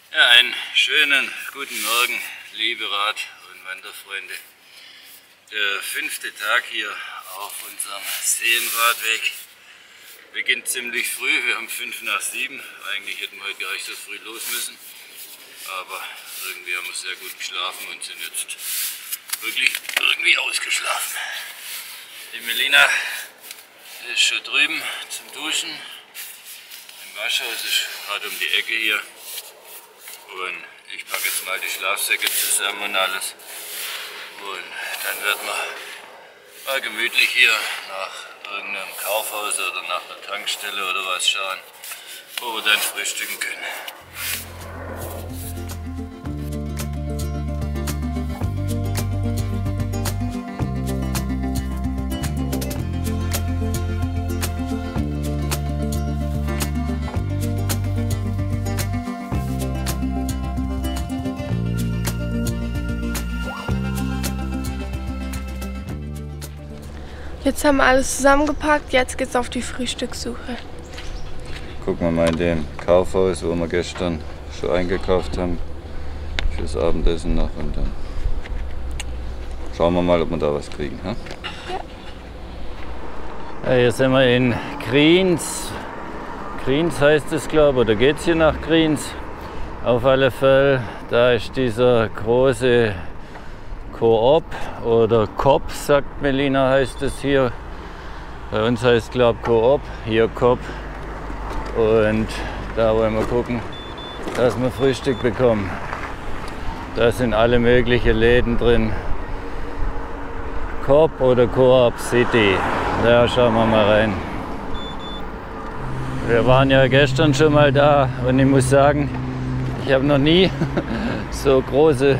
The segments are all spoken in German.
Ja, einen schönen guten Morgen, liebe Rad- und Wanderfreunde. Der 5. Tag hier auf unserem Seenradweg beginnt ziemlich früh. Wir haben 5 nach 7. Eigentlich hätten wir heute gar nicht so früh los müssen. Aber irgendwie haben wir sehr gut geschlafen und sind jetzt wirklich irgendwie ausgeschlafen. Die Melina ist schon drüben zum Duschen. Im Waschhaus ist gerade um die Ecke hier. Und ich packe jetzt mal die Schlafsäcke zusammen und alles. Und dann werden wir mal gemütlich hier nach irgendeinem Kaufhaus oder nach einer Tankstelle oder was schauen, wo wir dann frühstücken können. Jetzt haben wir alles zusammengepackt, jetzt geht's auf die Frühstückssuche. Gucken wir mal in dem Kaufhaus, wo wir gestern schon eingekauft haben, fürs Abendessen noch, und dann schauen wir mal, ob wir da was kriegen. Ja? Ja, hier sind wir in Kriens. Kriens heißt es, glaube ich, oder geht es hier nach Kriens? Auf alle Fälle, da ist dieser große Coop oder Coop, sagt Melina, heißt es hier. Bei uns heißt es, glaube ich, Coop, hier Coop. Und da wollen wir gucken, dass wir Frühstück bekommen. Da sind alle möglichen Läden drin. Coop oder Coop City. Da schauen wir mal rein. Wir waren ja gestern schon mal da und ich muss sagen, ich habe noch nie so große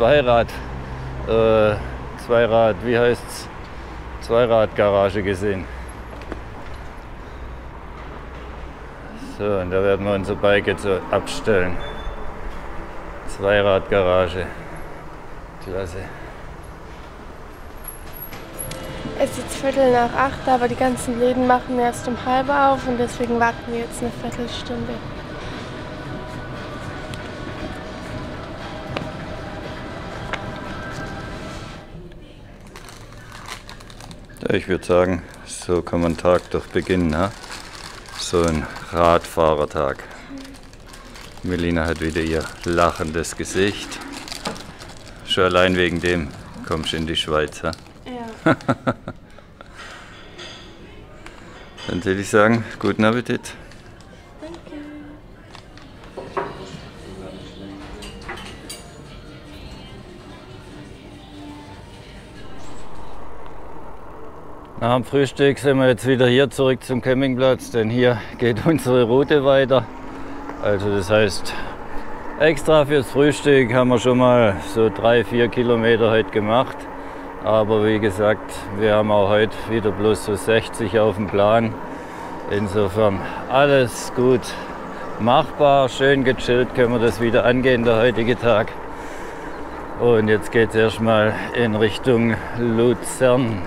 wie heißt's? Zweiradgarage gesehen. So, und da werden wir unser Bike jetzt abstellen. Zweiradgarage. Klasse. Es ist jetzt 7:45, aber die ganzen Läden machen erst um 12:30 auf und deswegen warten wir jetzt eine Viertelstunde. Ich würde sagen, so kann man den Tag doch beginnen. Ne? So ein Radfahrertag. Melina hat wieder ihr lachendes Gesicht. Schon allein wegen dem kommst du in die Schweiz. Ja? Ja. Dann würde ich sagen, guten Appetit. Nach dem Frühstück sind wir jetzt wieder hier zurück zum Campingplatz, denn hier geht unsere Route weiter. Also das heißt, extra fürs Frühstück haben wir schon mal so 3-4 Kilometer heute gemacht. Aber wie gesagt, wir haben auch heute wieder bloß so 60 auf dem Plan. Insofern alles gut machbar, schön gechillt können wir das wieder angehen, der heutige Tag. Und jetzt geht es erstmal in Richtung Luzern.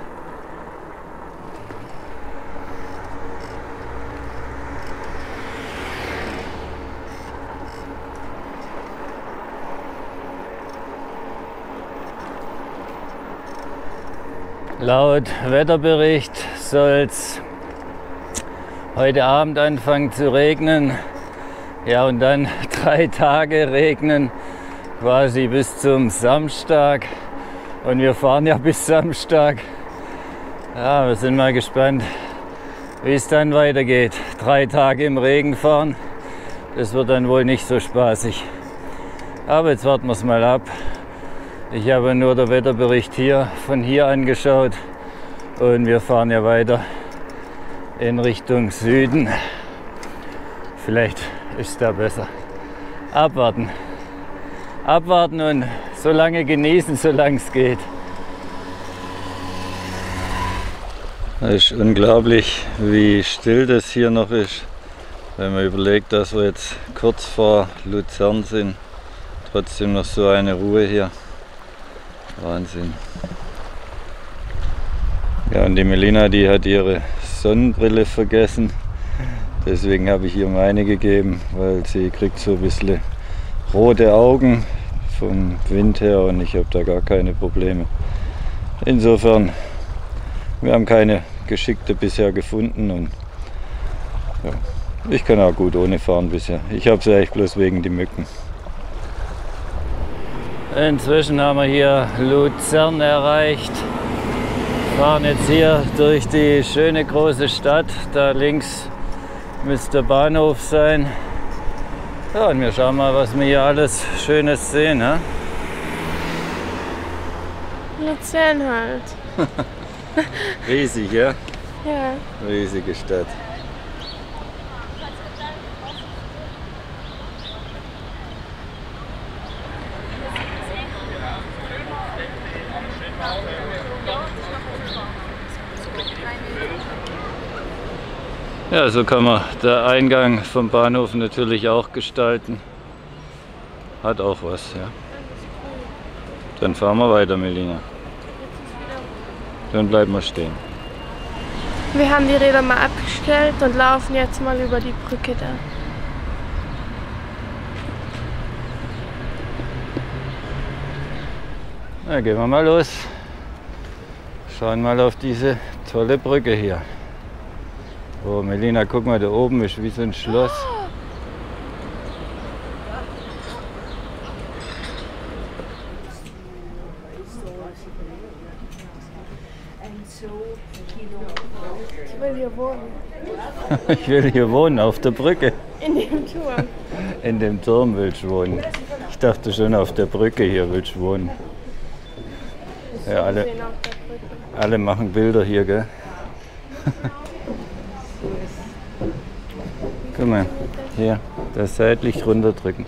Laut Wetterbericht soll es heute Abend anfangen zu regnen. Ja, und dann 3 Tage regnen, quasi bis zum Samstag. Und wir fahren ja bis Samstag. Ja, wir sind mal gespannt, wie es dann weitergeht. 3 Tage im Regen fahren, das wird dann wohl nicht so spaßig. Aber jetzt warten wir es mal ab. Ich habe nur den Wetterbericht von hier angeschaut und wir fahren ja weiter in Richtung Süden. Vielleicht ist es da besser. Abwarten. Abwarten und so lange genießen, solange es geht. Es ist unglaublich, wie still das hier noch ist. Wenn man überlegt, dass wir jetzt kurz vor Luzern sind, trotzdem noch so eine Ruhe hier. Wahnsinn. Ja, und die Melina, die hat ihre Sonnenbrille vergessen. Deswegen habe ich ihr meine gegeben, weil sie kriegt so ein bisschen rote Augen vom Wind her und ich habe da gar keine Probleme. Insofern, wir haben keine Geschickte bisher gefunden und ja, ich kann auch gut ohne fahren bisher. Ich habe sie eigentlich bloß wegen die Mücken. Inzwischen haben wir hier Luzern erreicht. Wir fahren jetzt hier durch die schöne große Stadt. Da links müsste der Bahnhof sein. Ja, und wir schauen mal, was wir hier alles Schönes sehen. Ne? Luzern halt. Riesig, ja? Ja. Riesige Stadt. Ja, so kann man den Eingang vom Bahnhof natürlich auch gestalten. Hat auch was, ja. Dann fahren wir weiter, Melina. Dann bleiben wir stehen. Wir haben die Räder mal abgestellt und laufen jetzt mal über die Brücke da. Na, gehen wir mal los. Schauen mal auf diese tolle Brücke hier. Oh, Melina, guck mal, da oben ist wie so ein Schloss. Ich will hier wohnen. Ich will hier wohnen, auf der Brücke. In dem Turm. In dem Turm willst du wohnen. Ich dachte schon, auf der Brücke hier willst du wohnen. Ja, alle machen Bilder hier, gell? Guck mal, hier, das seitlich runterdrücken.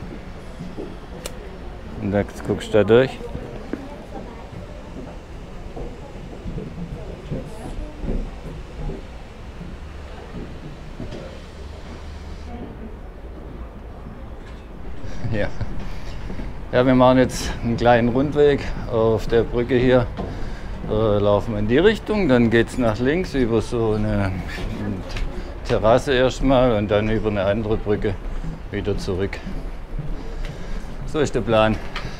Und dann guckst du da durch. Ja. Ja, wir machen jetzt einen kleinen Rundweg auf der Brücke hier. Laufen wir in die Richtung, dann geht es nach links über so eine Terrasse erstmal und dann über eine andere Brücke wieder zurück. So ist der Plan.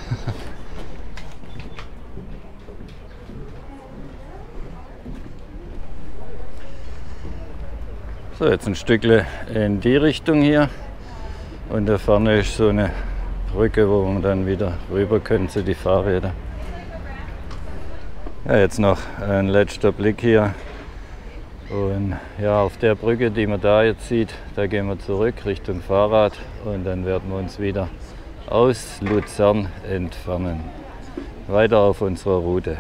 So, jetzt ein Stückchen in die Richtung hier und da vorne ist so eine Brücke, wo man dann wieder rüber können zu die Fahrräder. Ja, jetzt noch ein letzter Blick hier. Und ja, auf der Brücke, die man da jetzt sieht, da gehen wir zurück Richtung Fahrrad und dann werden wir uns wieder aus Luzern entfernen. Weiter auf unserer Route.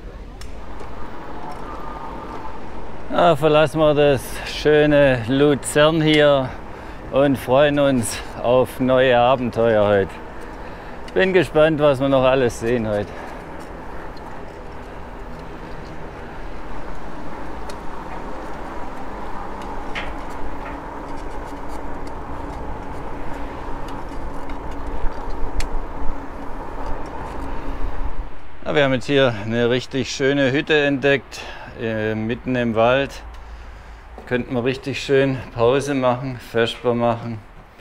Ja, verlassen wir das schöne Luzern hier und freuen uns auf neue Abenteuer heute. Bin gespannt, was wir noch alles sehen heute. Ja, wir haben jetzt hier eine richtig schöne Hütte entdeckt, mitten im Wald. Könnten wir richtig schön Pause machen, Vesper machen.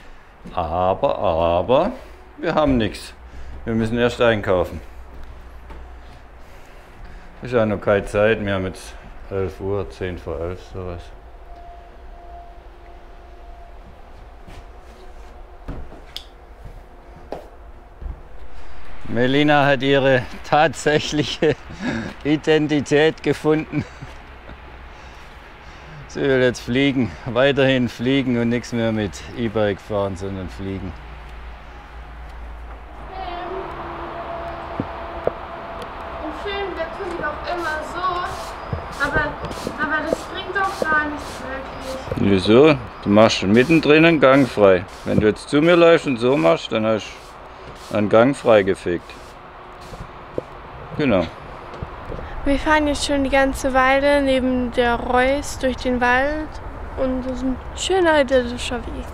Aber, wir haben nichts. Wir müssen erst einkaufen. Ist ja noch keine Zeit, wir haben jetzt 11 Uhr, 10 vor 11, sowas. Melina hat ihre tatsächliche Identität gefunden. Sie will jetzt fliegen, weiterhin fliegen und nichts mehr mit E-Bike fahren, sondern fliegen. Im Film, da tun die doch immer so, aber das bringt doch gar nichts wirklich. Wieso? Du machst mittendrin einen Gang frei. Wenn du jetzt zu mir läufst und so machst, dann hast du einen Gang freigefegt. Genau. Wir fahren jetzt schon die ganze Weile neben der Reuss durch den Wald und das ist ein schöner idyllischer Weg.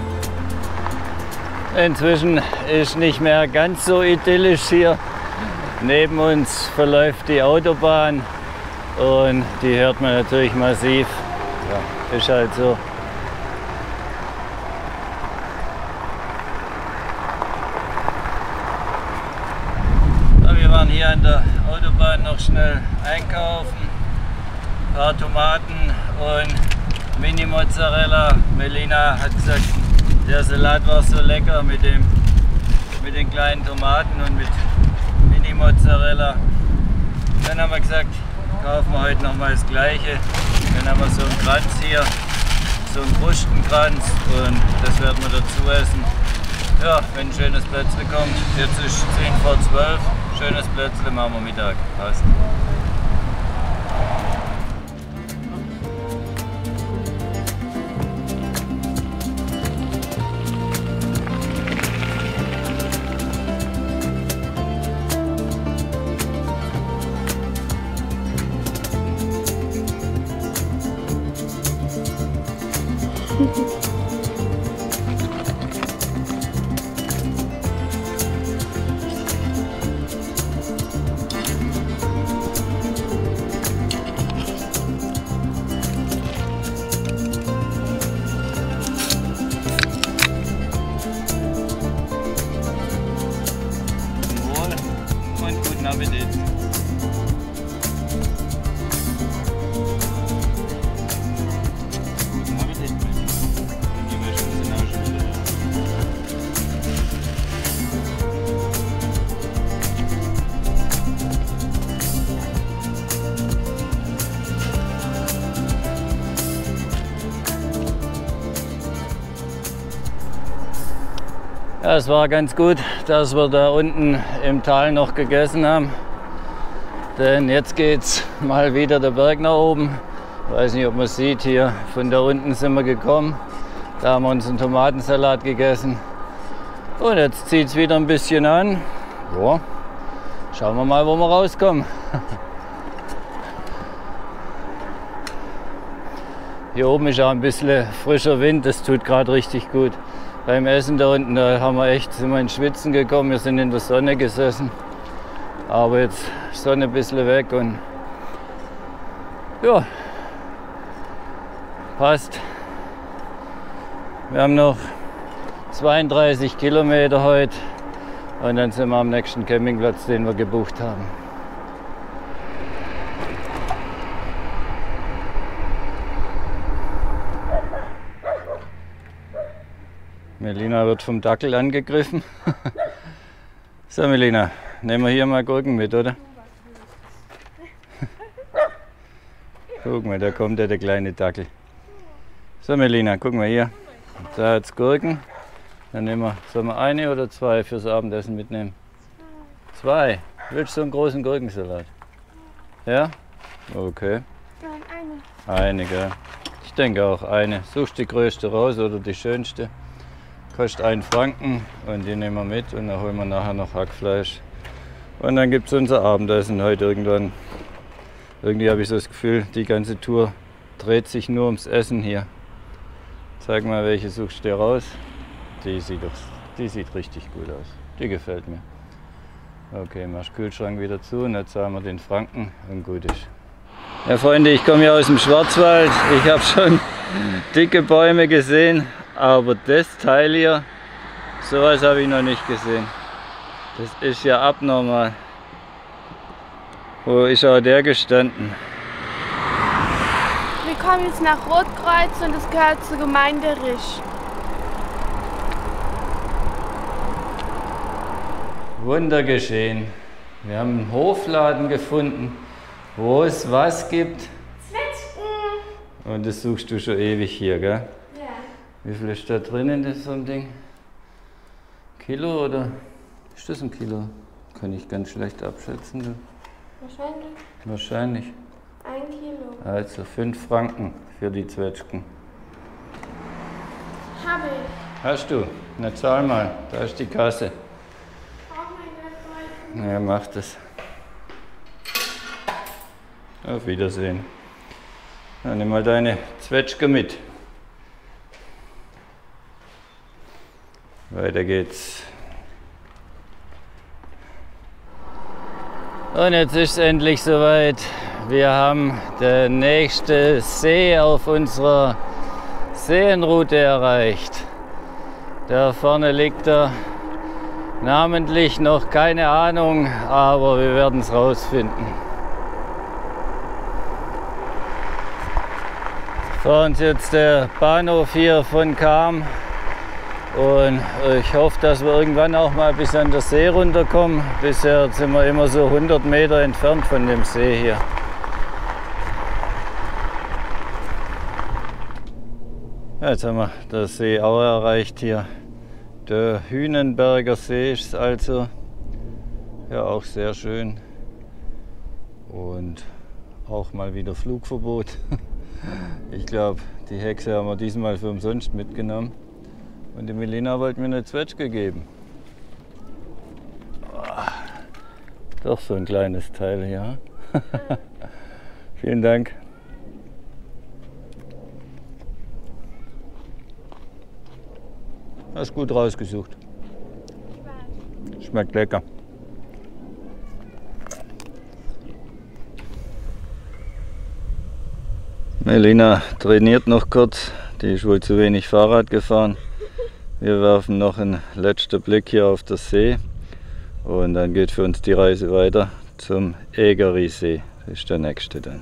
Inzwischen ist nicht mehr ganz so idyllisch hier. Neben uns verläuft die Autobahn und die hört man natürlich massiv. Ja, ist halt so. Wir waren hier an der Autobahn noch schnell einkaufen. Ein paar Tomaten und Mini-Mozzarella. Melina hat gesagt, der Salat war so lecker mit den kleinen Tomaten und mit Mini-Mozzarella. Dann haben wir gesagt, kaufen wir heute nochmal das Gleiche. Dann haben wir so einen Kranz hier, so einen Krustenkranz und das werden wir dazu essen. Ja, wenn ein schönes Plätzle kommt, jetzt ist 10 vor 12, schönes Plätzle machen wir Mittag, passt. Appetit. Guten Appetit. Die Wäsche sind auch schon wieder da. Ja, es war ganz gut, dass wir da unten im Tal noch gegessen haben, denn jetzt geht's mal wieder der Berg nach oben. Ich weiß nicht, ob man sieht, hier von da unten sind wir gekommen, da haben wir uns einen Tomatensalat gegessen und jetzt zieht es wieder ein bisschen an. Ja, schauen wir mal, wo wir rauskommen. Hier oben ist auch ein bisschen frischer Wind, das tut gerade richtig gut. Beim Essen da unten, da sind wir ins Schwitzen gekommen, wir sind in der Sonne gesessen. Aber jetzt ist die Sonne ein bisschen weg und ja, passt. Wir haben noch 32 Kilometer heute und dann sind wir am nächsten Campingplatz, den wir gebucht haben. Melina wird vom Dackel angegriffen. So Melina, nehmen wir hier mal Gurken mit, oder? Guck mal, da kommt der kleine Dackel. So Melina, guck mal hier. Da hat's Gurken. Dann nehmen wir, sollen wir eine oder zwei fürs Abendessen mitnehmen? Zwei. Willst du so einen großen Gurkensalat? Ja? Okay. Nein, eine. Eine, gell? Ich denke auch eine. Suchst die größte raus oder die schönste. Kostet 1 Franken und die nehmen wir mit und dann holen wir nachher noch Hackfleisch. Und dann gibt es unser Abendessen heute irgendwann. Irgendwie habe ich so das Gefühl, die ganze Tour dreht sich nur ums Essen hier. Zeig mal, welche suchst du dir raus. Die sieht richtig gut aus. Die gefällt mir. Okay, machst Kühlschrank wieder zu und jetzt zahlen wir den Franken und gut ist. Ja Freunde, ich komme hier aus dem Schwarzwald. Ich habe schon dicke Bäume gesehen. Aber das Teil hier, sowas habe ich noch nicht gesehen. Das ist ja abnormal. Wo ist auch der gestanden? Wir kommen jetzt nach Rotkreuz und es gehört zur Gemeinde Risch. Wunder geschehen. Wir haben einen Hofladen gefunden, wo es was gibt. Zwetschgen! Und das suchst du schon ewig hier, gell? Ja. Wie viel ist da drin in so einem Ding? Kilo oder? Ist das ein Kilo? Kann ich ganz schlecht abschätzen. Du. Wahrscheinlich. Wahrscheinlich. 1 Kilo. Also 5 Franken für die Zwetschgen. Habe ich. Hast du? Na zahl mal, da ist die Kasse. Auch mein Geldbeutel. Ja, mach das. Auf Wiedersehen. Dann nimm mal deine Zwetschge mit. Weiter geht's. Und jetzt ist es endlich soweit. Wir haben den nächsten See auf unserer Seenroute erreicht. Da vorne liegt er. Namentlich noch keine Ahnung, aber wir werden es rausfinden. Vor uns jetzt der Bahnhof hier von Cham. Und ich hoffe, dass wir irgendwann auch mal bis an den See runterkommen. Bisher sind wir immer so 100 Meter entfernt von dem See hier. Ja, jetzt haben wir den See auch erreicht hier. Der Hünenberger See ist also. Ja, auch sehr schön. Und auch mal wieder Flugverbot. Ich glaube, die Hexe haben wir diesmal für umsonst mitgenommen. Und die Melina wollte mir eine Zwetschge geben. Doch so ein kleines Teil hier. Vielen Dank. Hast gut rausgesucht. Schmeckt lecker. Melina trainiert noch kurz. Die ist wohl zu wenig Fahrrad gefahren. Wir werfen noch einen letzten Blick hier auf den See und dann geht für uns die Reise weiter zum Egerisee. Das ist der nächste dann.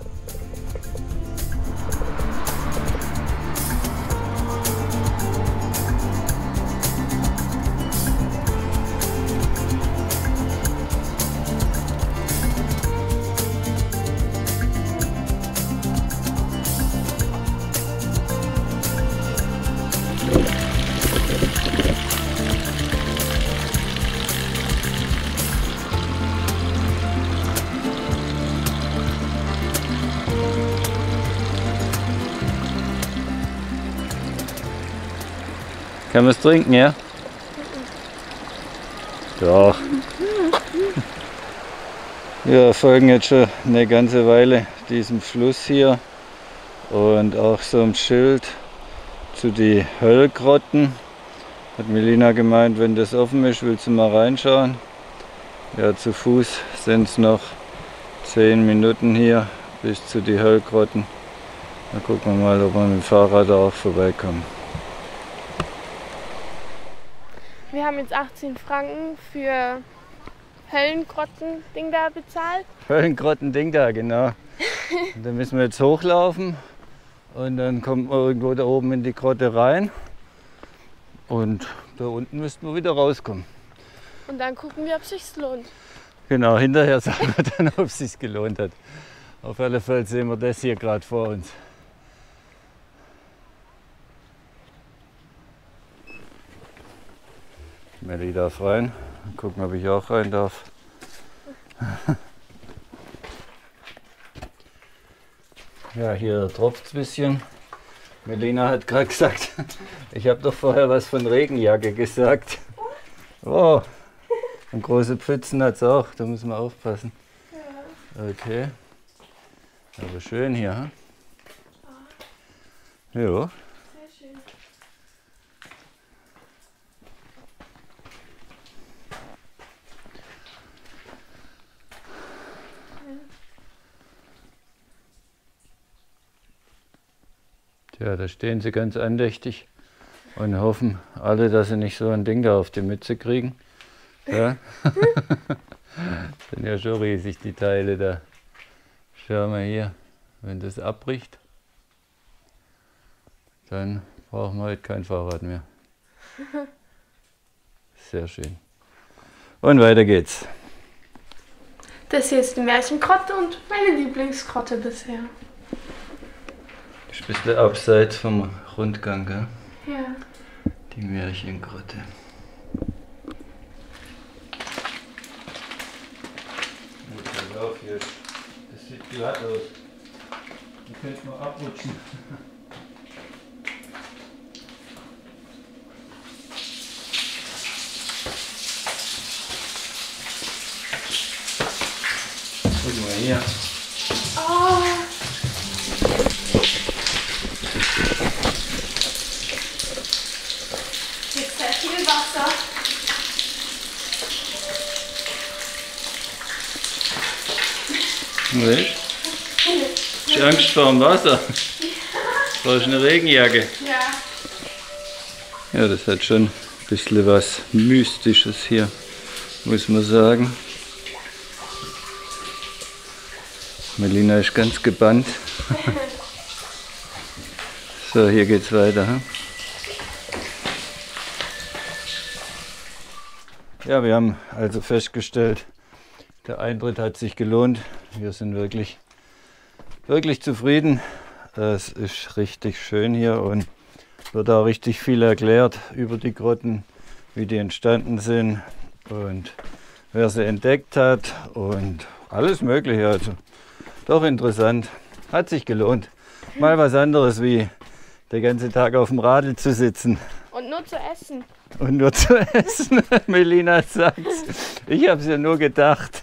Kann man es trinken, ja? Doch. Wir folgen jetzt schon eine ganze Weile diesem Fluss hier und auch so ein Schild zu die Höllgrotten. Hat Melina gemeint, wenn das offen ist, willst du mal reinschauen. Ja, zu Fuß sind es noch 10 Minuten hier bis zu die Höllgrotten. Dann gucken wir mal, ob wir mit dem Fahrrad auch vorbeikommen. Wir haben jetzt 18 Franken für Höllengrotten-Ding da bezahlt. Höllengrotten-Ding da, genau. Und dann müssen wir jetzt hochlaufen und dann kommt man irgendwo da oben in die Grotte rein und da unten müssten wir wieder rauskommen. Und dann gucken wir, ob es sich lohnt. Genau, hinterher sagen wir dann, ob es sich gelohnt hat. Auf alle Fälle sehen wir das hier gerade vor uns. Melli darf rein. Gucken, ob ich auch rein darf. Ja, hier tropft es ein bisschen. Melina hat gerade gesagt, ich habe doch vorher was von Regenjacke gesagt. Oh, und große Pfützen hat es auch, da muss man aufpassen. Okay, aber schön hier. Hm? Ja. Ja, da stehen sie ganz andächtig und hoffen alle, dass sie nicht so ein Ding da auf die Mütze kriegen. Ja. Sind ja schon riesig, die Teile da. Schau mal hier, wenn das abbricht, dann brauchen wir heute kein Fahrrad mehr. Sehr schön. Und weiter geht's. Das hier ist die Märchengrotte und meine Lieblingsgrotte bisher. Ist ein bisschen abseits vom Rundgang, gell? Ja. Die Märchengrotte. Pass auf hier. Das sieht glatt aus. Die könnte man abrutschen. Guck mal hier. Oh. Jetzt sehr viel Wasser. Was? Hast du Angst vor dem Wasser? Brauchst du eine Regenjacke? Ja. Ja, das hat schon ein bisschen was Mystisches hier, muss man sagen. Melina ist ganz gebannt. So, hier geht's weiter. Hm? Ja, wir haben also festgestellt, der Eintritt hat sich gelohnt. Wir sind wirklich zufrieden. Es ist richtig schön hier und wird auch richtig viel erklärt über die Grotten, wie die entstanden sind und wer sie entdeckt hat und alles Mögliche. Also doch interessant. Hat sich gelohnt. Mal was anderes wie den ganzen Tag auf dem Radl zu sitzen. Und nur zu essen. Und nur zu essen, Melina sagt's. Ich habe es ja nur gedacht.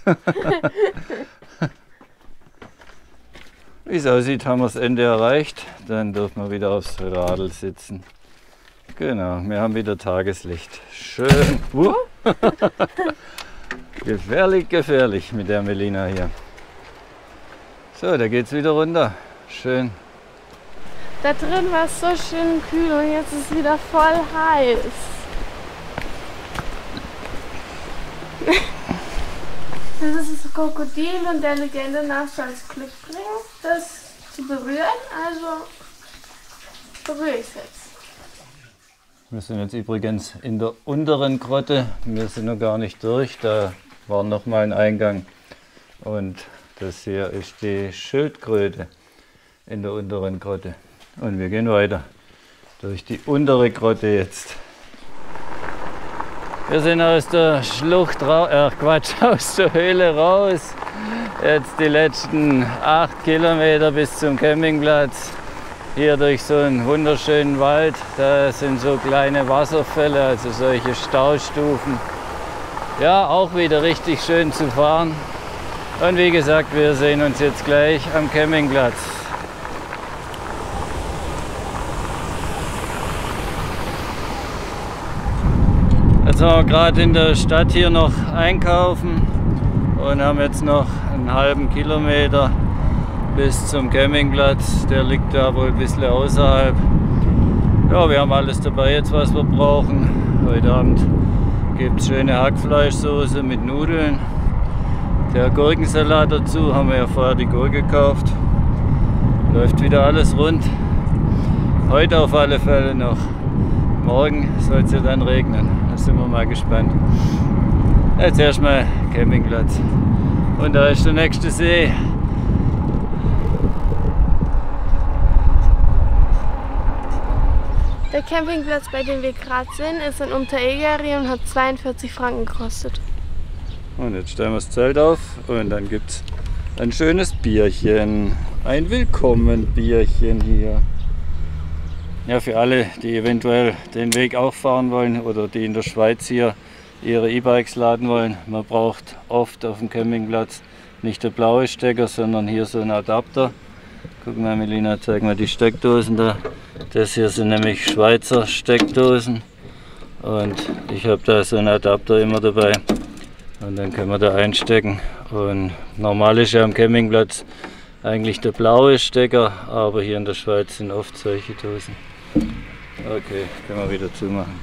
Wie es aussieht, haben wir das Ende erreicht. Dann dürfen wir wieder aufs Radl sitzen. Genau, wir haben wieder Tageslicht. Schön. Gefährlich, gefährlich mit der Melina hier. So, da geht's wieder runter. Schön. Da drin war es so schön kühl und jetzt ist es wieder voll heiß. Das ist das Krokodil und der Legende nach soll es Glück bringen, das zu berühren. Also berühre ich es jetzt. Wir sind jetzt übrigens in der unteren Grotte. Wir sind noch gar nicht durch. Da war noch mal ein Eingang. Und das hier ist die Schildkröte in der unteren Grotte. Und wir gehen weiter durch die untere Grotte jetzt. Wir sind aus der Schlucht aus der Höhle raus. Jetzt die letzten 8 Kilometer bis zum Campingplatz. Hier durch so einen wunderschönen Wald. Da sind so kleine Wasserfälle, also solche Staustufen. Ja, auch wieder richtig schön zu fahren. Und wie gesagt, wir sehen uns jetzt gleich am Campingplatz. Jetzt waren wir gerade in der Stadt hier noch einkaufen und haben jetzt noch einen halben Kilometer bis zum Campingplatz. Der liegt da wohl ein bisschen außerhalb. Ja, wir haben alles dabei jetzt, was wir brauchen. Heute Abend gibt es schöne Hackfleischsoße mit Nudeln. Der Gurkensalat dazu, haben wir ja vorher die Gurke gekauft. Läuft wieder alles rund. Heute auf alle Fälle noch. Morgen soll es ja dann regnen. Da sind wir mal gespannt. Jetzt erstmal Campingplatz. Und da ist der nächste See. Der Campingplatz, bei dem wir gerade sind, ist in Unteregeri und hat 42 Franken gekostet. Und jetzt stellen wir das Zelt auf und dann gibt es ein schönes Bierchen. Ein Willkommen-Bierchen hier. Ja, für alle, die eventuell den Weg auch fahren wollen oder die in der Schweiz hier ihre E-Bikes laden wollen. Man braucht oft auf dem Campingplatz nicht der blaue Stecker, sondern hier so ein Adapter. Guck mal, Melina, zeig mal die Steckdosen da. Das hier sind nämlich Schweizer Steckdosen. Und ich habe da so einen Adapter immer dabei. Und dann können wir da einstecken. Und normal ist ja am Campingplatz eigentlich der blaue Stecker, aber hier in der Schweiz sind oft solche Dosen. Okay, können wir wieder zumachen.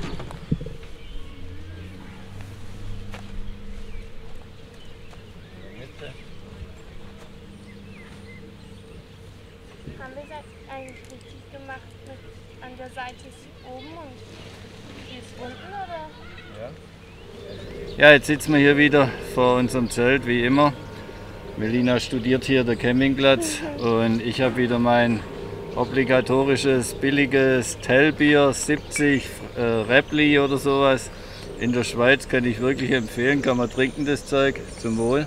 Haben wir das eigentlich richtig gemacht mit an der Seite ist oben und hier ist unten, oder? Ja, jetzt sitzen wir hier wieder vor unserem Zelt, wie immer. Melina studiert hier den Campingplatz und ich habe wieder mein obligatorisches, billiges Tellbier, 70 Räppli oder sowas. In der Schweiz kann ich wirklich empfehlen, kann man trinken das Zeug, zum Wohl.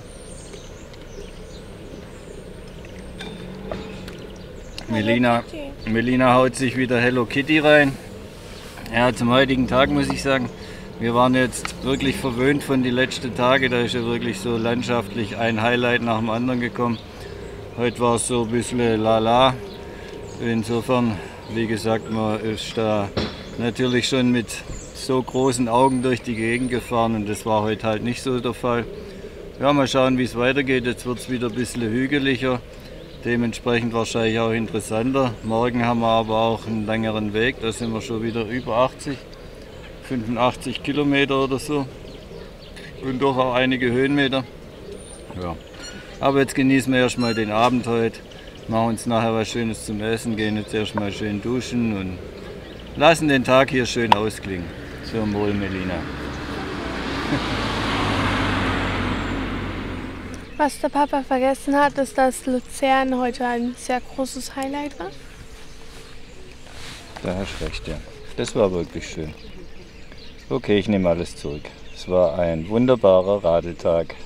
Melina haut sich wieder Hello Kitty rein. Ja, zum heutigen Tag muss ich sagen, wir waren jetzt wirklich verwöhnt von den letzten Tagen. Da ist ja wirklich so landschaftlich ein Highlight nach dem anderen gekommen. Heute war es so ein bisschen lala. Insofern, wie gesagt, man ist da natürlich schon mit so großen Augen durch die Gegend gefahren und das war heute halt nicht so der Fall. Ja, mal schauen, wie es weitergeht. Jetzt wird es wieder ein bisschen hügeliger. Dementsprechend wahrscheinlich auch interessanter. Morgen haben wir aber auch einen längeren Weg. Da sind wir schon wieder über 80, 85 Kilometer oder so. Und doch auch einige Höhenmeter. Ja. Aber jetzt genießen wir erstmal den Abend heute. Machen uns nachher was Schönes zum Essen. Gehen jetzt erstmal schön duschen und lassen den Tag hier schön ausklingen. Zum Wohl, Melina. Was der Papa vergessen hat, ist, dass Luzern heute ein sehr großes Highlight war. Da hast du recht, ja. Das war wirklich schön. Okay, ich nehme alles zurück. Es war ein wunderbarer Radeltag.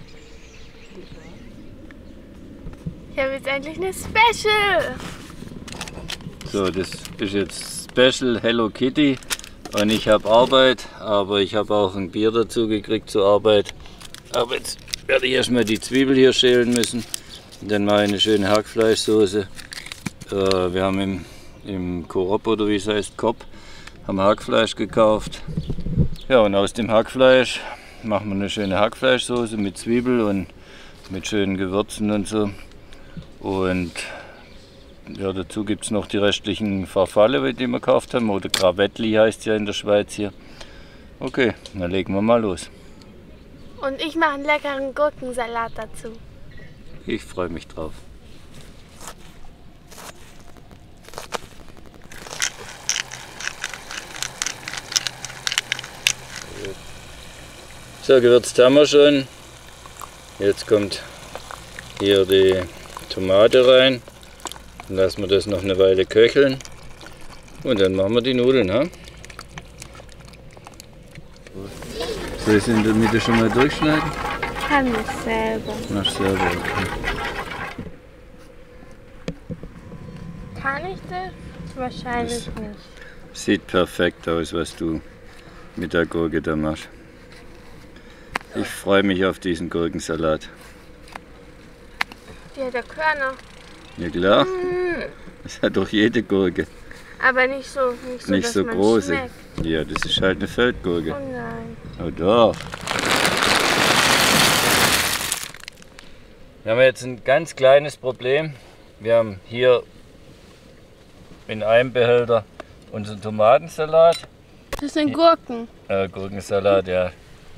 Ich habe jetzt endlich eine Special. So, das ist jetzt Special Hello Kitty und ich habe Arbeit, aber ich habe auch ein Bier dazu gekriegt zur Arbeit. Aber jetzt werde ich erstmal die Zwiebel hier schälen müssen. Und dann mache ich eine schöne Hackfleischsoße. Wir haben im Coop oder wie es heißt, Coop, haben Hackfleisch gekauft. Ja, und aus dem Hackfleisch machen wir eine schöne Hackfleischsoße mit Zwiebel und mit schönen Gewürzen und so. Und ja, dazu gibt es noch die restlichen Farfalle, die wir gekauft haben, oder Krawettli heißt ja in der Schweiz hier. Okay, dann legen wir mal los. Und ich mache einen leckeren Gurkensalat dazu. Ich freue mich drauf. So, gewürzt haben wir schon. Jetzt kommt hier die Tomate rein. Dann lassen wir das noch eine Weile köcheln. Und dann machen wir die Nudeln. Ha? Soll ich es in der Mitte schon mal durchschneiden? Kann ich selber. Mach selber, okay. Kann ich das? Wahrscheinlich nicht. Sieht perfekt aus, was du mit der Gurke da machst. Ich freue mich auf diesen Gurkensalat. Die hat ja Körner. Ja klar, das hat doch jede Gurke. Aber nicht so Nicht so man große. schmeckt. Ja, das ist halt eine Feldgurke. Oh nein. Oh doch. Wir haben jetzt ein ganz kleines Problem. Wir haben hier in einem Behälter unseren Tomatensalat. Das sind Gurken. Gurkensalat, ja.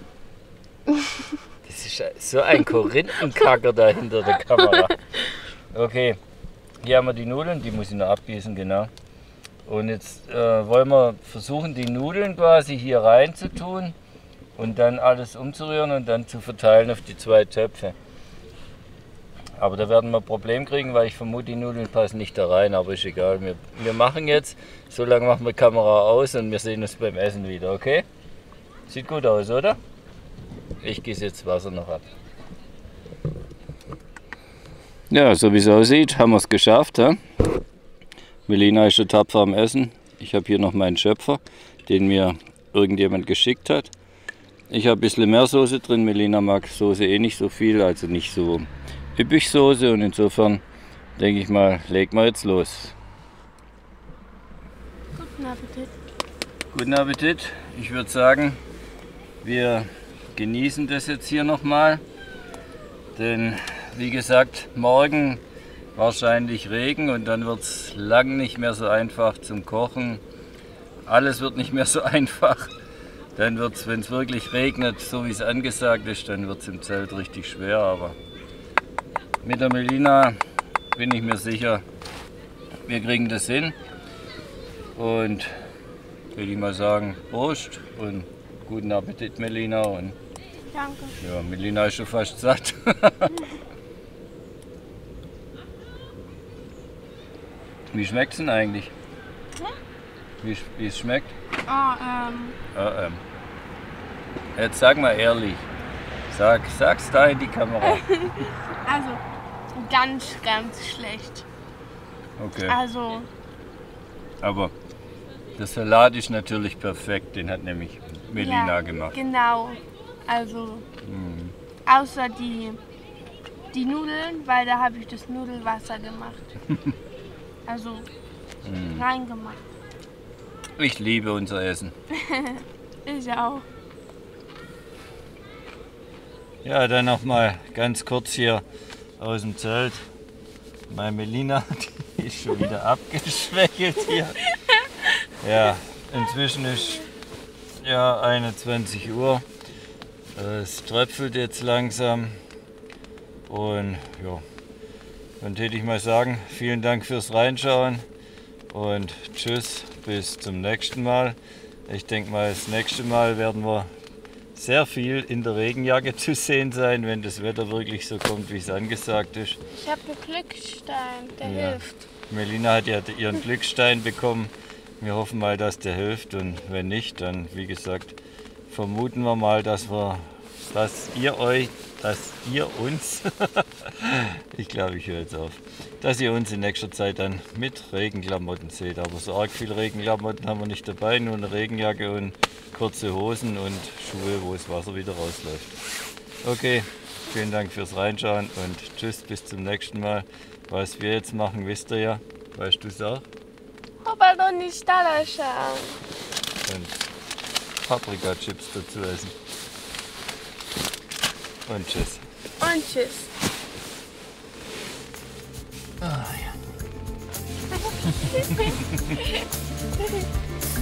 Das ist so ein Korinthenkacker da hinter der Kamera. Okay, hier haben wir die Nudeln, die muss ich noch abgießen, genau. Und jetzt wollen wir versuchen, die Nudeln quasi hier rein zu tun und dann alles umzurühren und dann zu verteilen auf die 2 Töpfe. Aber da werden wir ein Problem kriegen, weil ich vermute, die Nudeln passen nicht da rein, aber ist egal. Wir machen jetzt, so lange machen wir die Kamera aus und wir sehen uns beim Essen wieder, okay? Sieht gut aus, oder? Ich gieße jetzt Wasser noch ab. Ja, so wie es aussieht, haben wir es geschafft. He? Melina ist schon tapfer am Essen. Ich habe hier noch meinen Schöpfer, den mir irgendjemand geschickt hat. Ich habe ein bisschen mehr Soße drin. Melina mag Soße eh nicht so viel, also nicht so üppig Soße. Und insofern denke ich mal, legen wir jetzt los. Guten Appetit. Guten Appetit. Ich würde sagen, wir genießen das jetzt hier nochmal. Denn wie gesagt, morgen wahrscheinlich Regen und dann wird es lang nicht mehr so einfach zum Kochen. Alles wird nicht mehr so einfach. Dann wird es, wenn es wirklich regnet, so wie es angesagt ist, dann wird es im Zelt richtig schwer. Aber mit der Melina bin ich mir sicher, wir kriegen das hin. Und will ich mal sagen, Prost und guten Appetit, Melina. Und Danke. ja, Melina ist schon fast satt. Wie schmeckt es denn eigentlich? Wie es schmeckt? Jetzt sag mal ehrlich. Sag's da in die Kamera. Also, ganz, ganz schlecht. Okay. Also, Aber der Salat ist natürlich perfekt. Den hat nämlich Melina gemacht. Genau. Also, außer die Nudeln, weil da habe ich das Nudelwasser gemacht. Also, reingemacht. Ich liebe unser Essen. Ich auch. Ja, dann noch mal ganz kurz hier aus dem Zelt. Meine Melina, die ist schon wieder abgeschwächelt hier. Ja, inzwischen ist ja 21 Uhr. Es tröpfelt jetzt langsam. Und ja, dann täte ich mal sagen, vielen Dank fürs Reinschauen und tschüss, bis zum nächsten Mal. Ich denke mal, das nächste Mal werden wir sehr viel in der Regenjacke zu sehen sein, wenn das Wetter wirklich so kommt, wie es angesagt ist. Ich habe einen Glückstein, der Ja. hilft. Melina hat ja ihren Glückstein bekommen. Wir hoffen mal, dass der hilft, und wenn nicht, dann, wie gesagt, vermuten wir mal, dass ihr uns, ich glaube, ich höre jetzt auf, dass ihr uns in nächster Zeit dann mit Regenklamotten seht. Aber so arg viel Regenklamotten haben wir nicht dabei, nur eine Regenjacke und kurze Hosen und Schuhe, wo das Wasser wieder rausläuft. Okay, vielen Dank fürs Reinschauen und tschüss, bis zum nächsten Mal. Was wir jetzt machen, wisst ihr ja. Weißt du es auch? Aber noch nicht da schauen. Und Paprika-Chips dazu essen. Und tschüss. Und tschüss. Ah, ja.